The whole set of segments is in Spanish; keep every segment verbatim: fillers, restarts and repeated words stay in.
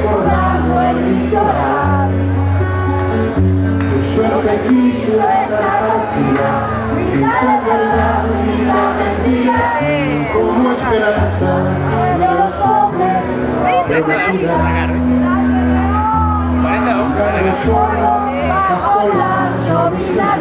recordando el litoral. Tu suerte quiso estar partida, mitad verdad, mitad mentira, como esperanza de los pobres prometida. Cayó solo bajo la llovizna.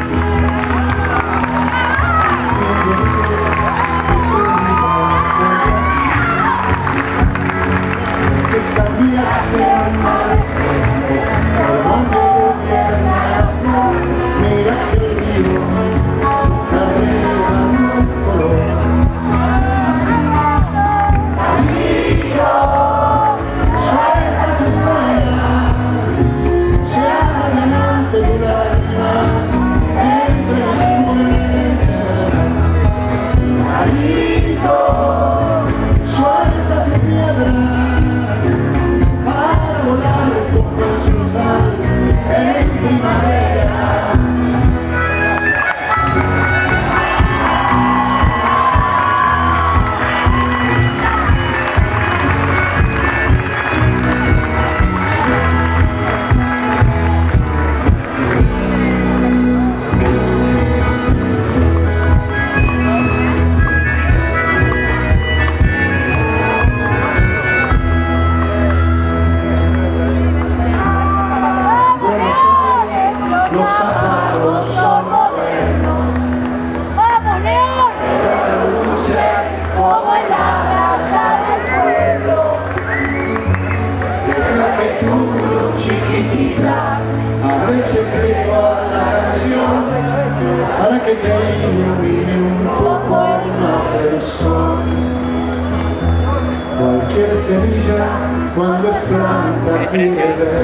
Abre el secreto a la canción para que te ilumine un poco más el sol. Cualquier semilla cuando es planta quiere ver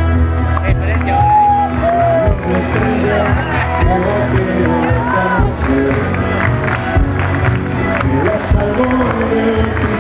una estrella no quiere alcanzar, que la salvó de